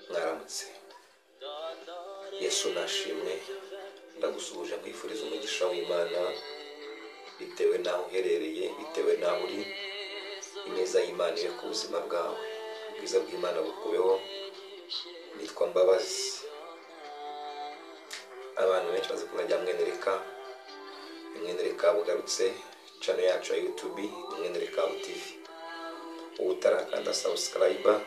mwaramutse. Yesu nashimwe, ndagusuhuje nkwifuriza umugisha w'Imana bitewe n'aho uherereye, bitewe n'aho uri. Ineza y'Imana iri ku buzima bwawe, ubwiza bw'Imana bukubeho. Nitwa Mbabazi. Abantu benshi bazi kumenya Mwenereka bugarutse, channel yacu ya YouTube Mwenereka TV. Utarakanda subscribe,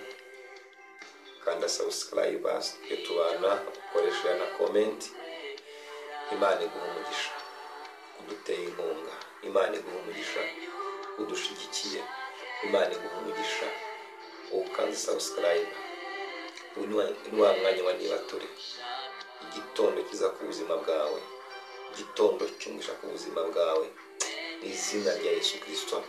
kanda subscribe, tubana ukoresha na comment. Imana iguha umugisha kuduteye inkunga, Imana iguha umugisha kudushigikiye, Imana iguha umugisha ukanda subscribe. Ni wa mwanya wa nibature, igitondo kiza ku buzima bwawe, igitondo cy'umugisha ku buzima bwawe, mu izina rya Yesu Kristo.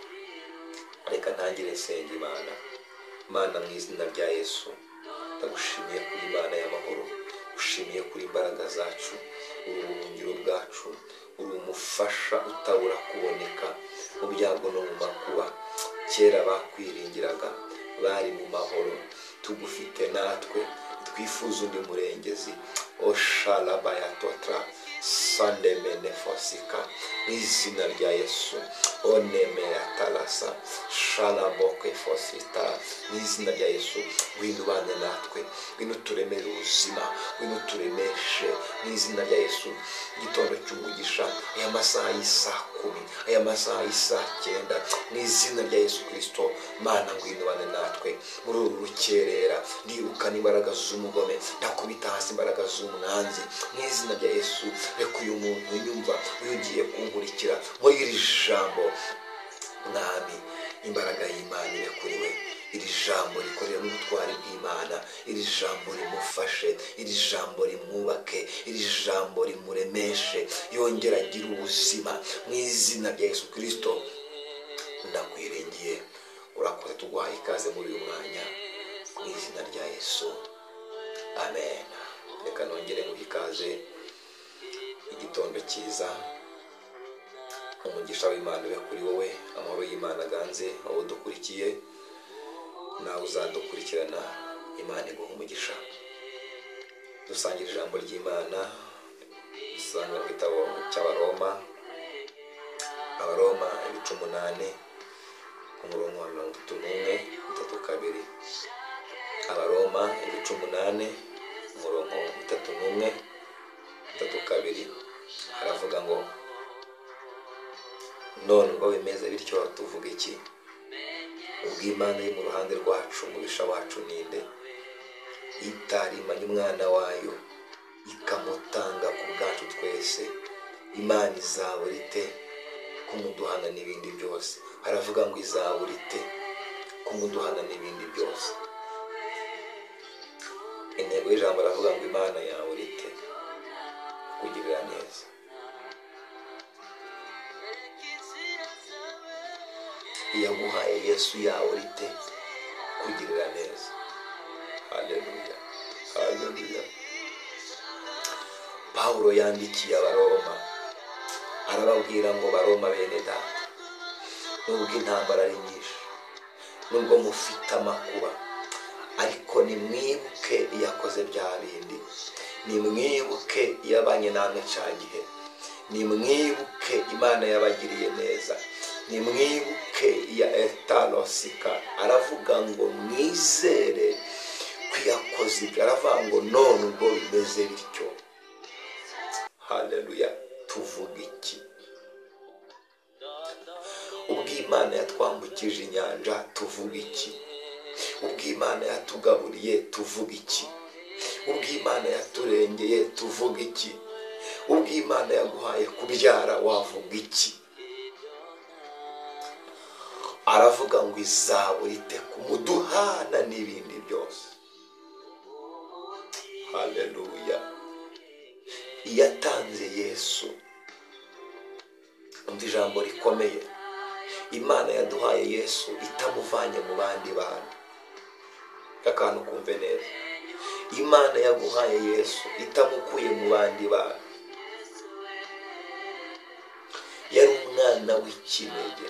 Reka ntangire nsenga Imana. Mana, mu izina rya Yesu ndagushimiye kuri Imana y'amahoro, ushimiye kuri imbaraga zacu, uri ubuhungiro bwacu, uri umufasha utabura kuboneka mu byago no mu makuba. Kera bakwiringiraga bari mu mahoro, tugufite natwe twifuza undi murengezi. Oshalabayatotra sandemene fosika, mu izina rya Yesu. Onemeyatalasa shalaboke fosita, mu izina rya Yesu. Ngwino ubane natwe, ngwino turemere ubuzima, ngwino turemeshe, mu izina rya Yesu. Igitondo cy'umugisha, aya masaha y'isaa 10, aya masaha y'isaa 9, mu izina rya Yesu Kristo. Mana, ngwino ubane natwe muri uru rukerera. Ndirukana imbaraga z'umugome, ndakubita hasi imbaraga z'umwanzi, mu izina rya Yesu. Reka uyu muntu unyumva, ugiye kunkurikira, muri iri jambo mwami, imbaraga y'Imana ibe kuri we. Iri jambo rikorera n'ubutwari bw'Imana, iri jambo rimufashe, iri jambo rimwubake, iri jambo rimuremeshe, yongera agira ubuzima, mu izina rya Yesu Kristo. Ndakwiringiye, urakoze, tuguhaye ikaze muri uyu mwanya, mu izina rya Yesu, amen. Reka nongere nguhe ikaze. Igitondo cyiza, umugisha w'Imana ube kuri wowe, amahoro y'Imana aganze aho dukurikiye, nawe uzadukurikirana. Imana iguha umugisha. Dusangira ijambo ry'Imana, dusanga mu gitabo cy'Abaroma, Abaroma 8, umurongo wa 31, 32. Abaroma 8, umurongo wa 31, 32. Haravuga ngo, none ubwo bimeze bityo tuvuga iki? Ubwo Imana iri mu ruhande rwacu, umubisha wacu ninde? Itarimanye umwana wayo ikamutanga ku bwacu twese, Imana izabura ite kumuduhana n'ibindi byose? Haravuga ngo izabura ite kumuduhana n'ibindi byose. Intego y'ijambo aravuga ngo Imana yabura ite kugirira neza. Yaguhaye Yesu, yabura ite kugirira neza. Haleluya, haleluya. Pawulo yandikiye Abaroma, arababwira ngo Baroma bene data, nubwo intambara ari nyinshi, nubwo mufite amakuba, ariko nimwibuke yakoze bya bindi, nimwibuke yabanye namwe cya gihe, nimwibuke Imana yabagiriye neza, nimwibuke ya etalosika. Aravuga ngo mwizere ko yakoze ibyo. Aravuga ngo none ubwo bimeze bityo. Haleluya. Tuvuga iki? Ubwo Imana yatwambukije inyanja, tuvuga iki? Ubwo Imana yatugaburiye, tuvuga iki? Ubwo Imana yaturengeye, tuvuga iki? Ubwo Imana yaguhaye kubyara, wavuga iki? Aravuga ngo izabura ite kumuduhana n'ibindi byose. Haleluya. Yatanze Yesu. Umva ijambo rikomeye. Imana yaduhaye Yesu itamuvanye mu bandi bantu. Akantu kumve neza. Imana yaguhaye Yesu itamukuye mu bandi bantu. Yari umwana w'ikinege,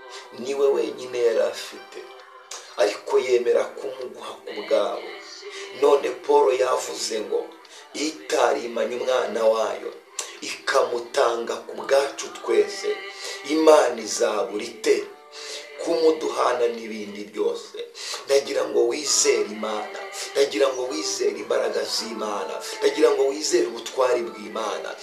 niwe wenyine yari afite, ariko yemera kumuguha ku bwawe, none Paul yavuze ngo itarimanye umwana wayo ikamutanga ku bwacu twese, Imana izabura ite kumuduhana n'ibindi byose. Ndagira ngo wizere Imana, ndagira ngo wizere imbaraga z'Imana, ndagira ngo wizere ubutwari bw'Imana.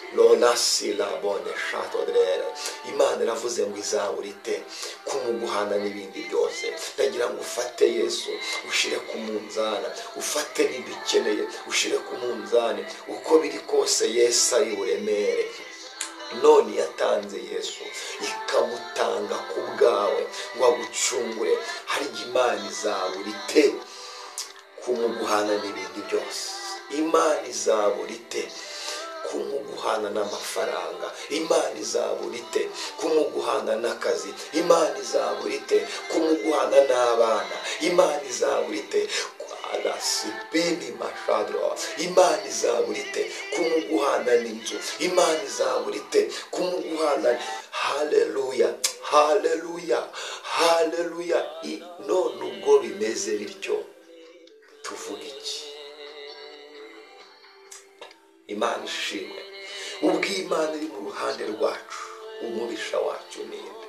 Imana iravuze ngo izabura ite kumuguhana n'ibindi byose. ndagira ngo ufate Yesu ushire ku munzani, ufate n'ibyo ukeneye ushire ku munzani. uko biri kose Yesu ari buremere. none yatanze Yesu ikamutanga ku bwawe ngo agucungure. hari Imana izabura ite kumuguhana n'ibindi byose. Imana izabura ite kumuguhana n'amafaranga. Imana izabura ite kumuguhana n'akazi. Imana izabura ite kumuguhana n'abana. Imana izabura ite alasipini mashadro. Imana izabura ite kumuguhana n'inzu. Imana izabura ite kumuguhana. Haleluya, haleluya, haleluya. none ubwo bimeze bityo tuvuga iki? Imana ishimwe. ubwo Imana iri mu ruhande rwacu, umubisha wacu ninde?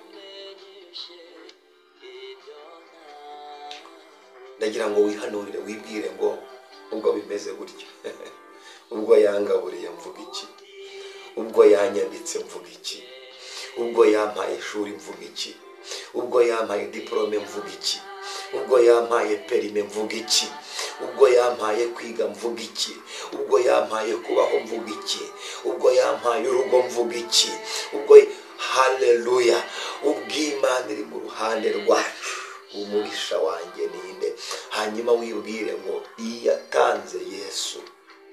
ndagira ngo wihanurire wibwire ngo ubwo bimeze gutyo ubwo yangaburiye mvuga iki? ubwo yanyanditse mvuga iki? ubwo yampaye ishuri mvuga iki? ubwo yampaye diplome mvuga iki? ubwo yampaye perime mvuga iki? ubwo yampaye kwiga mvuga iki? ubwo yampaye kubaho mvuga iki? ubwo yampaye urugo mvuga iki? ubwo haleluya. ubwo Imana iri mu ruhande rwacu, umubisha wanjye ninde? hanyuma wibwire ngo iyo yatanze Yesu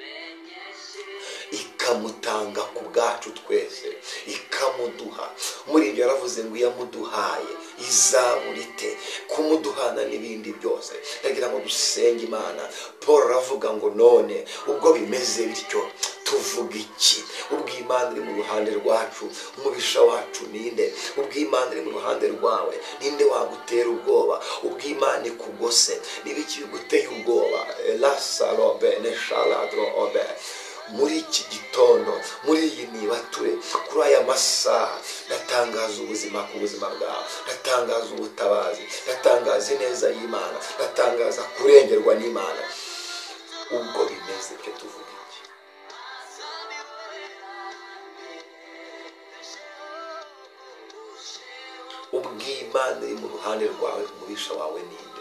ikamutanga ku bwacu twese, ikamuduha. muri ibyo yaravuze ngo yamuduhaye izabura ite kumuduhana n'ibindi byose. ndagira ngo dusenge Imana. Paul aravuga ngo none ubwo bimeze bityo tuvuga iki? ubwo Imana iri mu ruhande rwacu, umubisha wacu ninde? ubwo Imana iri mu ruhande rwawe, ninde wagutera ubwoba? ubwo Imana ikugose, n'ibiki biguteye ubwoba? elasarobe neshaladro obe. muri iki gitondo, muri iyi nibature, kuri aya masaha, ndatangaza ubuzima ku buzima bwawe, ndatangaza ubutabazi, ndatangaza ineza y'Imana, ndatangaza kurengerwa n'Imana. ubwo bimeze byo tuvuga iki? ubwo Imana iri mu ruhande rwawe, umubisha wawe ninde?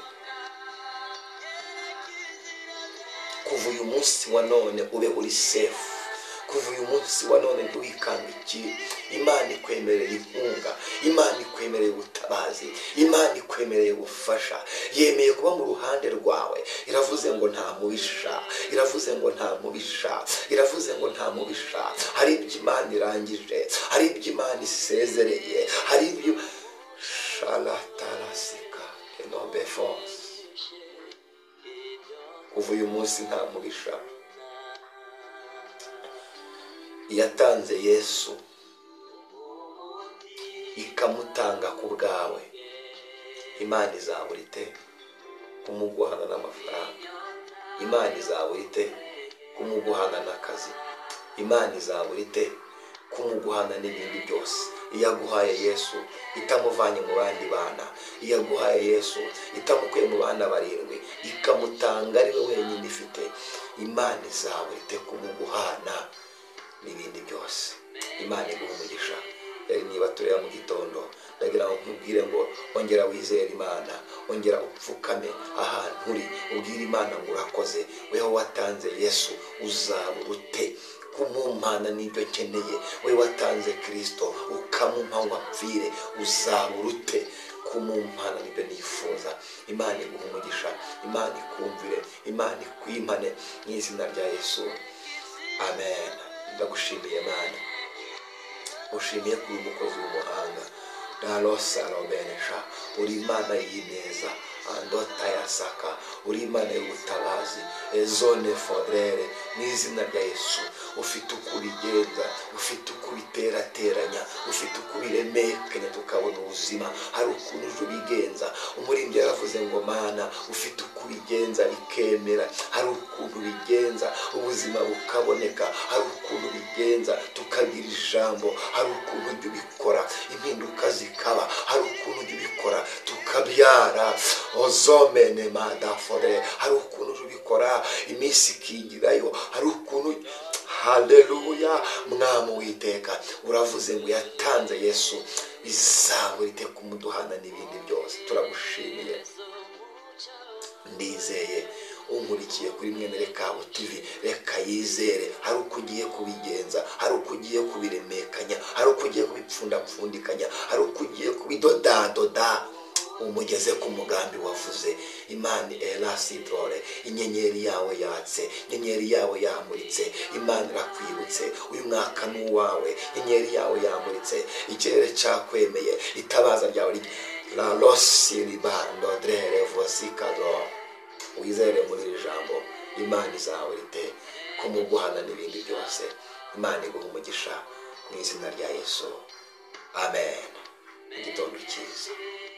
kuva uyu munsi wa none ube uri safe. kuva uyu munsi wa none ntiwikangikire. Imana ikwemereye inkunga, Imana ikwemereye ubutabazi, Imana ikwemereye ubufasha, yemeye kuba mu ruhande rwawe. iravuze ngo nta mubisha, iravuze ngo nta mubisha, iravuze ngo nta mubisha. hari ibyo Imana irangije, hari ibyo Imana isezereye, hari ibyo shalatarasika enobe force. kuva uyu munsi nta mubisha. yatanze Yesu ikamutanga ku bwawe. Imana izabura ite kumuguhana n'amafaranga. Imana izabura ite kumuguhana n'akazi. Imana izabura ite kumuguhana n'ibindi byose. iyo aguhaye Yesu itamuvanye mu bandi bana, iyo aguhaye Yesu itamukuye mu bana barindwi, ikamutanga ari we wenyine ifite, Imana izabura ite kumuguhana n'ibindi byose. Imana iguha umugisha. niba tureba mu gitondo, ndagira ngo nkubwire ngo ongera wizere Imana, ongera upfukame ahantu uri, ubwire Imana ngo urakoze. weho watanze Yesu, uzabura ute kumumpana n'ibyo nkeneye? we watanze Kristo ukamumpa ngo apfire, uzabura ute kumumpana n'ibyo nifuza? Imana iguha umugisha, Imana ikumvire, Imana ikwimpane mu izina rya Yesu, amen. ndagushimiye Mana, ushimiye kuri umukozi w'umuhanga. Darosa robenesha, uri Imana y'ineza, andota ya saka, uri Imana y'ubutabazi, ezone fodrere, mu izina rya Yesu. Ufite uko ubigenza, ufite uko ubiterateranya, ufite uko ubiremekanya tukabona ubuzima. Hari ukuntu uje ubigenza. Umuririmbyi yaravuze ngo Mana ufite uko ubigenza bikemera, hari ukuntu ubigenza ubuzima bukaboneka, hari ukuntu ubigenza tukagira ijambo, hari ukuntu ujya ubikora impinduka zikaba, hari ukuntu ujya ubikora tukabyara, ozomene madafore, hari ukuntu ujya ubikora iminsi ikigirayo, hari ukuntu. Haleluya. Mwami witeka uravuze ngo yatanze Yesu izabo riteka umuduhana n'ibindi byose. Turagushimiye, ndizeye unkurikiye kuri Mwenerekabu TV, reka yizere hari uko ugiye kubigenza, hari uko ugiye kubiremekanya, hari uko ugiye kubipfundapfundikanya, hari uko ugiye kubidodadoda umugeze ku mugambi wavuze. Imana elasitrore, inyenyeri yawe yatse, inyenyeri yawe yamuritse, Imana irakwibutse, uyu mwaka ni uwawe, inyenyeri yawe yamuritse, ikirere cyakwemeye, itabaza ryawe la losiribando drere vosikado. Wizere muri iri jambo, Imana izawe rite kumuguhana n'ibindi byose. Imana iguha umugisha mu izina rya Yesu, amen. Igitondo cyiza.